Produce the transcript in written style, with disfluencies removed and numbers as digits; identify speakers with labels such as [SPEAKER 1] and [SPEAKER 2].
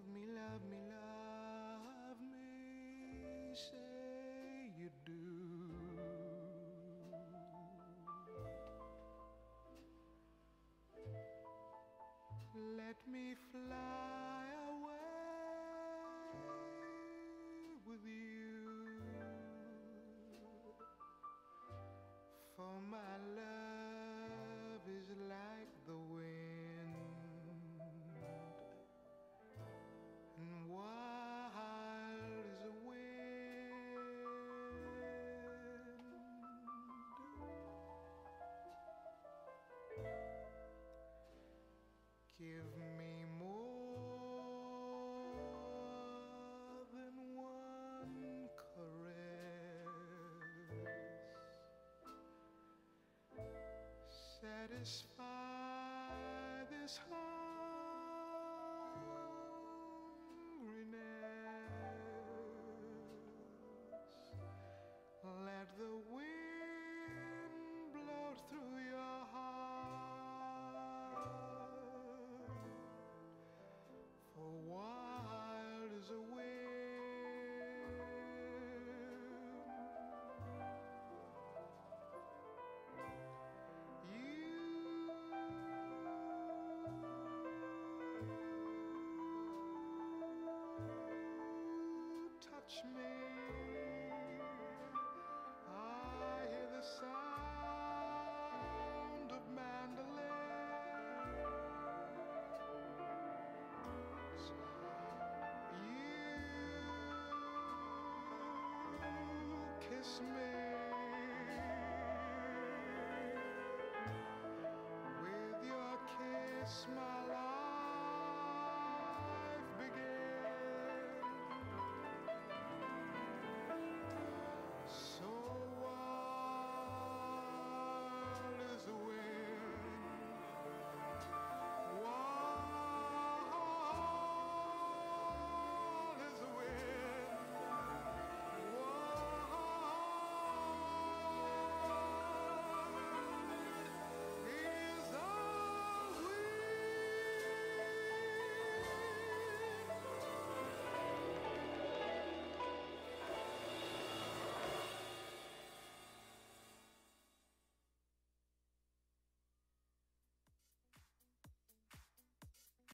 [SPEAKER 1] love me, love me, love me, say you do. Let me fly away with you, for my love is like the wind, and wild as a wind. Give me more than one caress, satisfy this hungriness. Let the wind blow through your heart, for wild as a wind. You touch me, I hear the sound of mandolins. You kiss me,